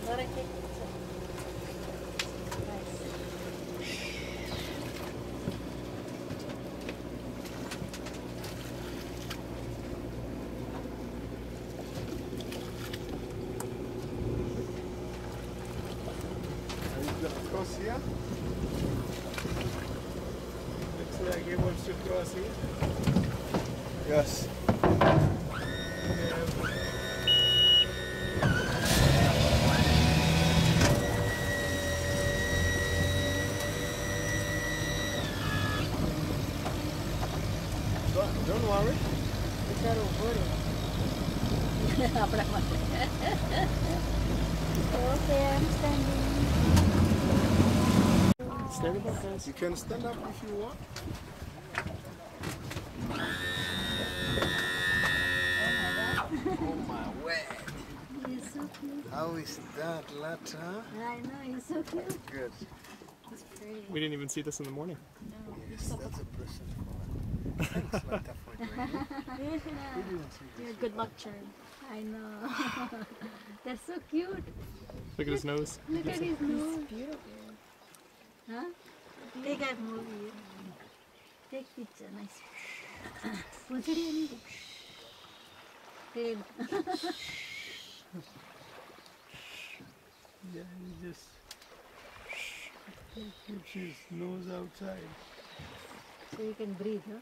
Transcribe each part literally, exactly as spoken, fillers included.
Ahora que nice. Are you gonna cross here? Looks like he wants to cross here. Yes. Don't, don't worry. Bicharo bore. Apna mate. Okay, I'm standing. Stand up, guys. You can stand up if you want. Oh my word. He's so cute. How is that, Lata? I know, he's so cute. Good. He's pretty. We didn't even see this in the morning. No. Yes, that's a present for Thanks, Lata, for doing it. We didn't see You're a this good before. luck charm. I know. They're so cute. Look at his nose. Look at his nose. Beautiful. Huh? Take a movie. Take picture. Nice. What's it in? Tail. Yeah, he just he keeps his nose outside. So you can breathe, huh?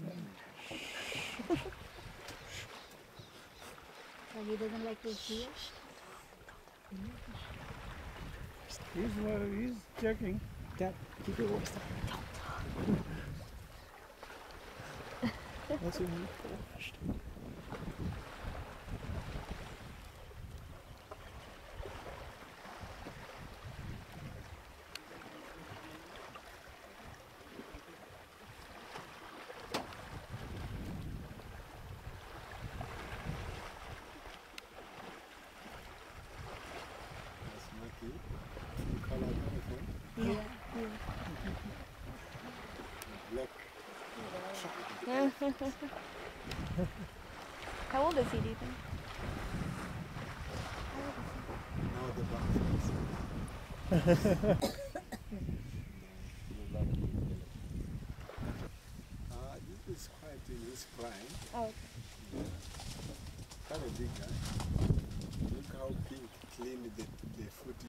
So he doesn't like to hear. He's, uh, he's checking. Dad, keep your voice down. That's what he flashed. That's Matthew. You color uniform. Yeah. Black. How old is he, do you think? Now the bathrooms. uh, this is quite in his prime. Oh, okay. Quite a big guy. Look how pink, clean the, the foot